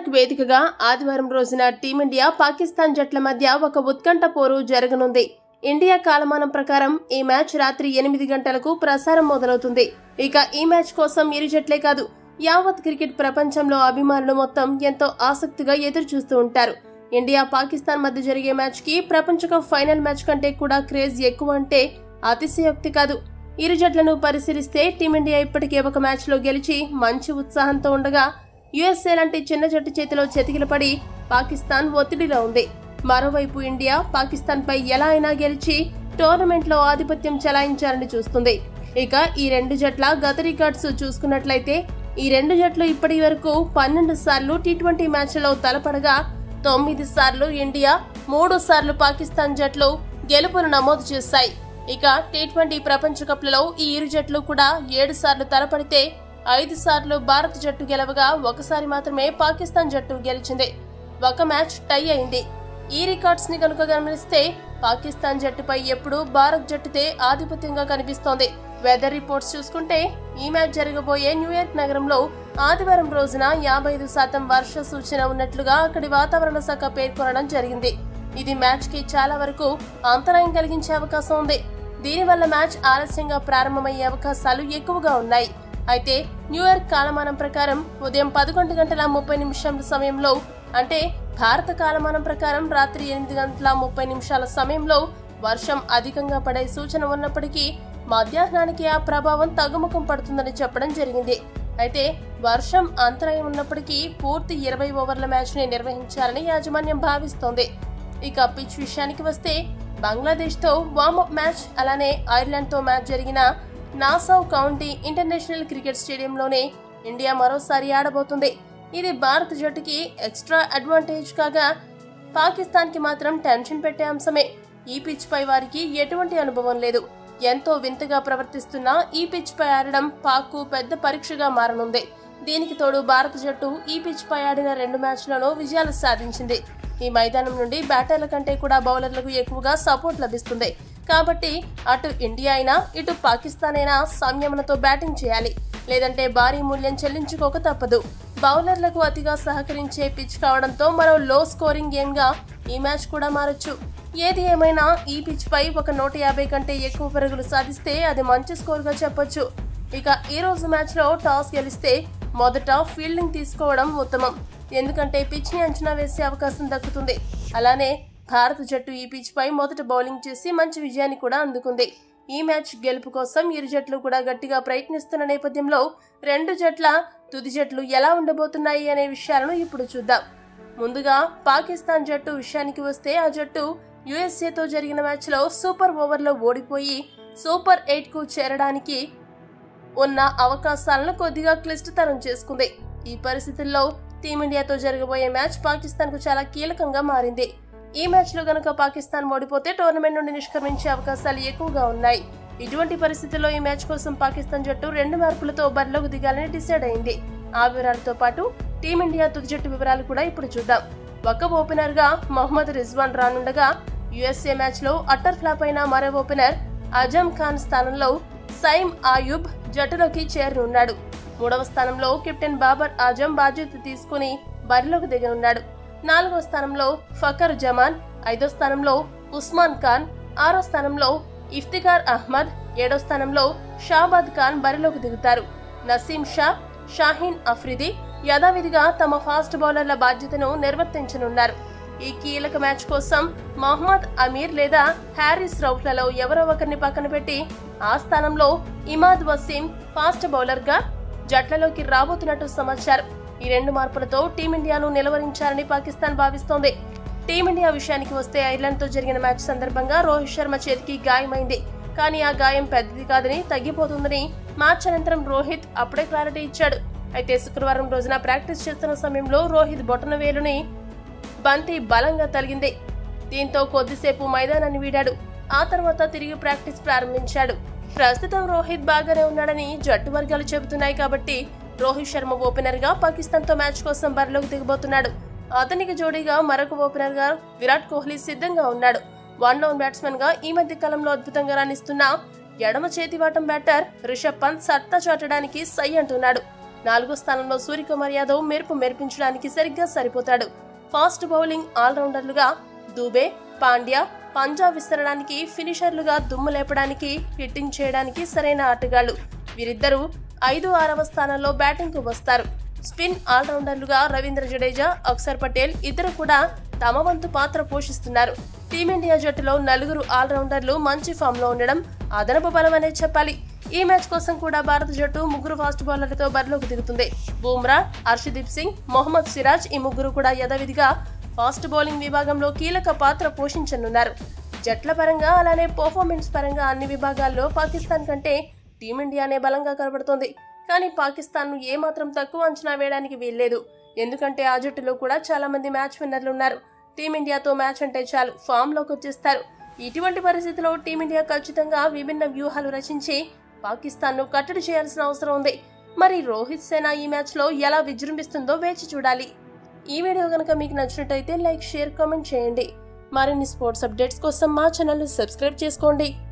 New York వేదికగా ఆదివారం రోజున టీమిండియా పాకిస్తాన్ జట్ల మధ్య ఒక ఉత్కంఠ పోరు జరగనుంది. ఇండియా కాలమానం ప్రకారం ఈ మ్యాచ్ రాత్రి 8 గంటలకు ప్రసారం మొదలవుతుంది. ఇక ఈ మ్యాచ్ కోసం ఇరు జట్లే కాదు, యావత్ క్రికెట్ ప్రపంచంలో అభిమానులు మొత్తం ఎంతో ఆసక్తిగా ఎదురు చూస్తూ ఉంటారు. ఇండియా పాకిస్తాన్ మధ్య జరిగే మ్యాచ్ కి ప్రపంచ కప్ ఫైనల్ మ్యాచ్ కంటే కూడా క్రేజ్ ఎక్కువ అంటే అతిశయోక్తి కాదు. ఇరు జట్లను పరిశీలిస్తే టీమిండియా ఇప్పటికే ఒక మ్యాచ్ లో గెలిచి మంచి ఉత్సాహంతో ఉండగా, యుఎస్ఏ లాంటి చిన్న జట్టు చేతిలో చతికిలపడి పాకిస్తాన్ ఒత్తిడిలో ఉంది. మరోవైపు ఇండియా పాకిస్తాన్ పై ఎలా అయినా గెలిచి టోర్నమెంట్ లో ఆధిపత్యం చెలాయించాలని చూస్తుంది. ఇక ఈ రెండు జట్ల గత రికార్డ్స్ చూసుకున్నట్లయితే ఈ రెండు జట్లు ఇప్పటి వరకు 12 సార్లు టీ20 మ్యాచ్లలో తలపడగా 9 సార్లు ఇండియా, 3 సార్లు పాకిస్తాన్ జట్లు గెలుపును నమోదు చేశాయి. ఇక టీ20 ప్రపంచ కప్లలో ఈ ఇరు జట్లు కూడా 7 సార్లు తలపడితే 5 సార్లు భారత జట్టు గెలవగా 1 సారి మాత్రమే పాకిస్తాన్ జట్టు గెలిచింది. ఒక మ్యాచ్ టై అయింది. ఈ రికార్డ్స్ ని కనుక గమనిస్తే పాకిస్తాన్ జట్టుపై ఎప్పుడూ భారత్ జట్టుతే ఆధిపత్యంగా కనిపిస్తోంది. వెదర్ రిపోర్ట్స్ చూసుకుంటే ఈ మ్యాచ్ జరగబోయే న్యూయార్క్ నగరంలో ఆదివారం రోజున 55% వర్ష సూచన ఉన్నట్లుగా అక్కడి వాతావరణ శాఖ పేర్కొనడం జరిగింది. ఇది మ్యాచ్ కి చాలా వరకు అంతరాయం కలిగించే అవకాశం ఉంది. దీనివల్ల మ్యాచ్ ఆలస్యంగా ప్రారంభమయ్యే అవకాశాలు ఎక్కువగా ఉన్నాయి. అయితే న్యూయార్క్ కాలమానం ప్రకారం ఉదయం 11:30 సమయంలో, అంటే భారత కాలమానం ప్రకారం రాత్రి 8:30 సమయంలో వర్షం అధికంగా పడే సూచన ఉన్నప్పటికీ మధ్యాహ్నానికి ఆ ప్రభావం తగ్గుముఖం పడుతుందని చెప్పడం జరిగింది. అయితే వర్షం అంతరాయం ఉన్నప్పటికీ పూర్తి 20 ఓవర్ల మ్యాచ్ ని నిర్వహించాలని యాజమాన్యం భావిస్తోంది. ఇక పిచ్ విషయానికి వస్తే బంగ్లాదేశ్ తో వార్మప్ మ్యాచ్, అలానే ఐర్లాండ్ తో మ్యాచ్ జరిగిన నాసౌ కౌంటీ ఇంటర్నేషనల్ క్రికెట్ స్టేడియంలోనే ఇండియా మరోసారి ఆడబోతుంది. ఇది భారత జట్టుకి ఎక్స్ట్రా అడ్వాంటేజ్ కాగా, పాకిస్తాన్ కి మాత్రం టెన్షన్ పెట్టే అంశమే. ఈ పిచ్ పై వారికి ఎటువంటి అనుభవం లేదు. ఎంతో వింతగా ప్రవర్తిస్తున్న ఈ పిచ్ పై ఆడడం పాక్ కు పెద్ద పరీక్షగా మారనుంది. దీనికి తోడు భారత జట్టు ఈ పిచ్ పై ఆడిన 2 మ్యాచ్లను విజయాలు సాధించింది. ఈ మైదానం నుండి బ్యాటర్ల కంటే కూడా బౌలర్లకు ఎక్కువగా సపోర్ట్ లభిస్తుంది. కాబట్టి అటు ఇండియా అయినా ఇటు పాకిస్తాన్ అయినా సంయమనతో బ్యాటింగ్ చేయాలి, లేదంటే భారీ మూల్యం చెల్లించుకోక తప్పదు. బౌలర్లకు అతిగా సహకరించే పిచ్ కావడంతో మరో లో స్కోరింగ్ గేమ్ గా ఈ మ్యాచ్ కూడా మారొచ్చు. ఏది ఏమైనా ఈ పిచ్ పై ఒక 150 కంటే ఎక్కువ పరుగులు సాధిస్తే అది మంచి స్కోర్ గా చెప్పొచ్చు. ఇక ఈ రోజు మ్యాచ్ లో టాస్ గెలిస్తే మొదట ఫీల్డింగ్ తీసుకోవడం ఉత్తమం, ఎందుకంటే పిచ్ ని అంచనా వేసే అవకాశం దక్కుతుంది. అలానే భారత జట్టు ఈ పిచ్ పై మొదట బౌలింగ్ చేసి మంచి విజయాన్ని కూడా అందుకుంది. ఈ మ్యాచ్ గెలుపు కోసం ఇరు జట్లు కూడా గట్టిగా ప్రయత్నిస్తున్న నేపథ్యంలో రెండు జట్ల తుది జట్లు ఎలా ఉండబోతున్నాయి అనే విషయాలను ఇప్పుడు చూద్దాం. ముందుగా పాకిస్తాన్ జట్టు విషయానికి వస్తే ఆ జట్టు యుఎస్ఏతో జరిగిన మ్యాచ్ లో సూపర్ ఓవర్లో ఓడిపోయి సూపర్ 8 కు చేరడానికి ఉన్న అవకాశాలను కొద్దిగా క్లిష్టతరం చేసుకుంది. ఈ పరిస్థితుల్లో టీమిండియాతో జరగబోయే మ్యాచ్ పాకిస్తాన్ కు చాలా కీలకంగా మారింది. ఈ మ్యాచ్ లో గనుక పాకిస్తాన్ ఓడిపోతే టోర్నమెంట్ నుండి నిష్క్రమించే అవకాశాలు ఎక్కువగా ఉన్నాయి. ఇటువంటి పరిస్థితుల్లో ఈ మ్యాచ్ కోసం పాకిస్తాన్ జట్టు 2 మార్కులతో బరిలోకి దిగాలని డిసైడ్ అయింది. ఆ వివరాలతో పాటు టీమిండియా తుది జట్టు వివరాలు కూడా ఇప్పుడు చూద్దాం. ఒక ఓపెనర్ గా మొహమ్మద్ రిజ్వాన్ రానుండగా, యుఎస్ఏ మ్యాచ్ లో అట్టర్ ఫ్లాప్ అయిన మరో ఓపెనర్ అజమ్ ఖాన్ స్థానంలో సైమ్ ఆయూబ్ జట్టులోకి చేరనున్నాడు. 3వ స్థానంలో కెప్టెన్ బాబర్ ఆజం బాధ్యత తీసుకుని బరిలోకి దిగనున్నాడు. 4వ స్థానంలో ఫకర్ జమాన్, 5వ స్థానంలో ఉస్మాన్ ఖాన్, 6వ స్థానంలో ఇఫ్తిఖార్ అహ్మద్, 7వ స్థానంలో షాబాద్ ఖాన్ బరిలోకి దిగుతారు. నసీం షా, షాహీన్ అఫ్రిది యథావిధిగా తమ ఫాస్ట్ బౌలర్ల బాధ్యతను నిర్వర్తించనున్నారు. ఈ కీలక మ్యాచ్ కోసం మహమ్మద్ అమీర్ లేదా హ్యారిస్ రౌఫ్లలో ఎవరో ఒకరిని పక్కన పెట్టి ఆ స్థానంలో ఇమాద్ వసీం ఫాస్ట్ బౌలర్ గా జట్లలోకి రాబోతున్నట్టు సమాచారం. ఈ 2 మార్పులతో టీమిండియాను నిలవరించాలని పాకిస్తాన్ భావిస్తోంది. టీమిండియా విషయానికి వస్తే ఐర్లాండ్ తో జరిగిన మ్యాచ్ సందర్భంగా రోహిత్ శర్మ చేతికి గాయమైంది. కానీ ఆ గాయం పెద్దది కాదని, తగ్గిపోతుందని మ్యాచ్ అనంతరం రోహిత్ అప్పుడే క్లారిటీ ఇచ్చాడు. అయితే శుక్రవారం రోజున ప్రాక్టీస్ చేస్తున్న సమయంలో రోహిత్ బొటన వేలుని బంతి బలంగా తగిలింది. దీంతో కొద్దిసేపు మైదానాన్ని వీడాడు. ఆ తర్వాత తిరిగి ప్రాక్టీస్ ప్రారంభించాడు. ప్రస్తుతం రోహిత్ బాగానే ఉన్నాడని జట్టు వర్గాలు చెబుతున్నాయి. కాబట్టి రోహిత్ శర్మ ఓపెనర్ గా పాకిస్తాన్ తో మ్యాచ్ కోసం బరిలోకి దిగబోతున్నాడు. అతనికి జోడీగా మరొక ఓపెనర్ గా విరాట్ కోహ్లీ సిద్ధంగా ఉన్నాడు. 1 డౌన్ బ్యాట్స్మెన్ గా ఈ మధ్య కాలంలో అద్భుతంగా రాణిస్తున్న ఎడమ చేతివాటం బ్యాటర్ రిషబ్ పంత్ సత్తా చాటడానికి సై అంటున్నాడు. 4వ స్థానంలో సూర్యకుమార్ యాదవ్ మెరిపించడానికి సరిగ్గా సరిపోతాడు. ఫాస్ట్ బౌలింగ్ ఆల్రౌండర్లుగా దూబే, పాండ్యా, పంజా విసరడానికి, ఫినిషర్లుగా దుమ్ము లేపడానికి, హిట్టింగ్ చేయడానికి సరైన ఆటగాళ్లు. వీరిద్దరూ 5, 6వ స్థానాల్లో బ్యాటింగ్ కు వస్తారు. స్పిన్ ఆల్రౌండర్లుగా రవీంద్ర జడేజా, అక్షర్ పటేల్ ఇద్దరు కూడా తమ వంతు పాత్ర పోషిస్తున్నారు. టీమిండియా జట్టులో 4 ఆల్రౌండర్లు మంచి ఫామ్ లో ఉండడం అదనపు బలమనే చెప్పాలి. ఈ మ్యాచ్ కోసం కూడా భారత జట్టు 3 ఫాస్ట్ బౌలర్లతో బరిలోకి దిగుతుంది. బుమ్రా, హర్షదీప్ సింగ్, మొహమ్మద్ సిరాజ్ ఈ ముగ్గురు కూడా యథావిధిగా ఫాస్ట్ బౌలింగ్ విభాగంలో కీలక పాత్ర పోషించనున్నారు. జట్ల పరంగా అలానే పర్ఫార్మెన్స్ పరంగా అన్ని విభాగాల్లో పాకిస్తాన్ కంటే టీమిండియానే బలంగా కనబడుతోంది. కానీ పాకిస్తాన్ ను ఏమాత్రం తక్కువ అంచనా వేయడానికి వీల్లేదు. ఎందుకంటే ఆ జట్టులో కూడా చాలా మంది మ్యాచ్ విన్నర్లు ఉన్నారు. టీమిండియాతో మ్యాచ్ అంటే చాలు ఫామ్ లోకి వచ్చేస్తారు. ఇటువంటి పరిస్థితిలో టీమిండియా ఖచ్చితంగా విభిన్న వ్యూహాలు రచించి పాకిస్తాన్ ను కట్టడి చేయాల్సిన అవసరం ఉంది. మరి రోహిత్ సేన ఈ మ్యాచ్ లో ఎలా విజృంభిస్తుందో వేచి చూడాలి. ఈ వీడియో గనక మీకు నచ్చినట్టయితే లైక్, షేర్, కామెంట్ చేయండి. మరిన్ని స్పోర్ట్స్ అప్డేట్స్ కోసం మా ఛానల్ ని సబ్స్క్రైబ్ చేసుకోండి.